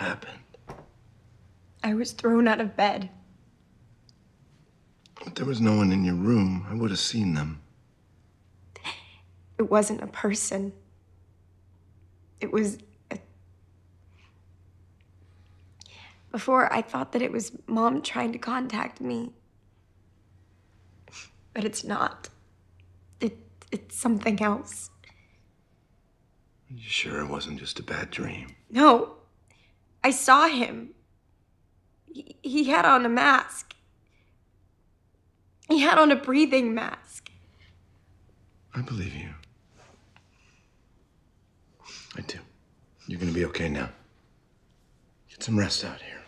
happened? I was thrown out of bed. If there was no one in your room, I would have seen them. It wasn't a person. It was Before, I thought that it was Mom trying to contact me. But it's not. It's something else. Are you sure it wasn't just a bad dream? No. I saw him. He had on a mask. He had on a breathing mask. I believe you. I do. You're gonna be okay now. Get some rest out here.